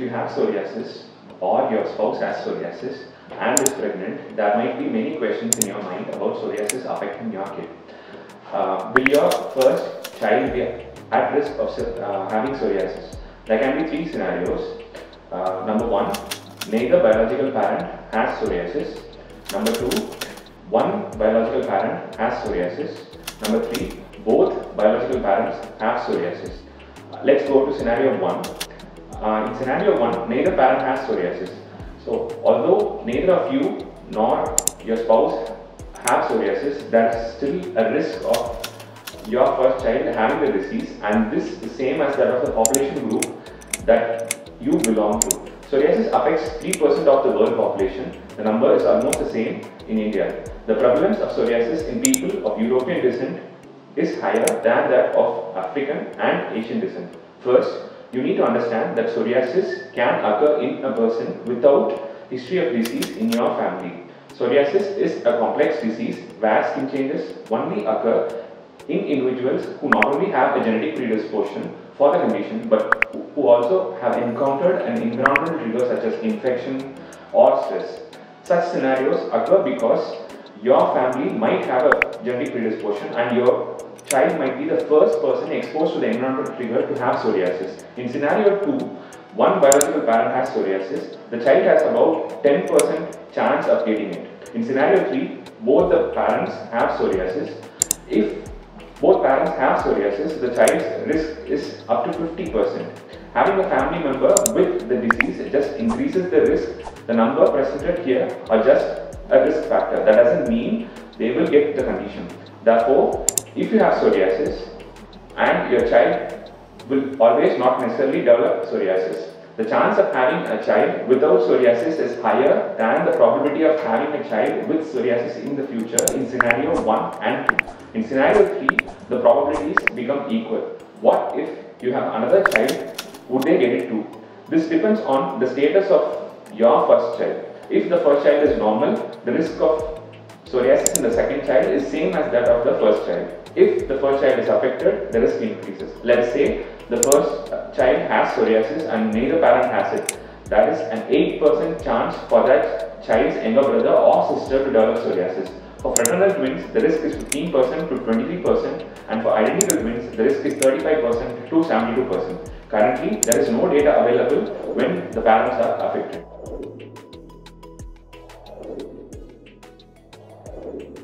you have psoriasis or your spouse has psoriasis and is pregnant, there might be many questions in your mind about psoriasis affecting your kid. Will your first child be at risk of having psoriasis? There can be three scenarios. Number one, neither biological parent has psoriasis. Number two, one biological parent has psoriasis. Number three, both biological parents have psoriasis. Let's go to scenario one. In scenario one, neither parent has psoriasis. So, although neither of you nor your spouse have psoriasis, there is still a risk of your first child having the disease, and this is the same as that of the population group that you belong to. Psoriasis affects 3% of the world population. The number is almost the same in India. The prevalence of psoriasis in people of European descent is higher than that of African and Asian descent. First, you need to understand that psoriasis can occur in a person without history of disease in your family. Psoriasis is a complex disease where skin changes only occur in individuals who not only have a genetic predisposition for the condition but who also have encountered an environmental trigger such as infection or stress. Such scenarios occur because your family might have a genetic predisposition and your child might be the first person exposed to the environmental trigger to have psoriasis. In scenario 2, one biological parent has psoriasis, the child has about 10% chance of getting it. In scenario 3, both the parents have psoriasis. If both parents have psoriasis, the child's risk is up to 50%. Having a family member with the disease just increases the risk. The number presented here are just a risk factor. That doesn't mean they will get the condition. Therefore, if you have psoriasis and your child will always not necessarily develop psoriasis, the chance of having a child without psoriasis is higher than the probability of having a child with psoriasis in the future in scenario 1 and 2. In scenario 3, the probabilities become equal. What if you have another child? Would they get it too? This depends on the status of your first child. If the first child is normal, the risk of psoriasis in the second child is same as that of the first child. If the first child is affected, the risk increases. Let's say the first child has psoriasis and neither parent has it. That is an 8% chance for that child's younger brother or sister to develop psoriasis. For fraternal twins, the risk is 15% to 23%, and for identical twins, the risk is 35% to 72%. Currently, there is no data available when the parents are affected.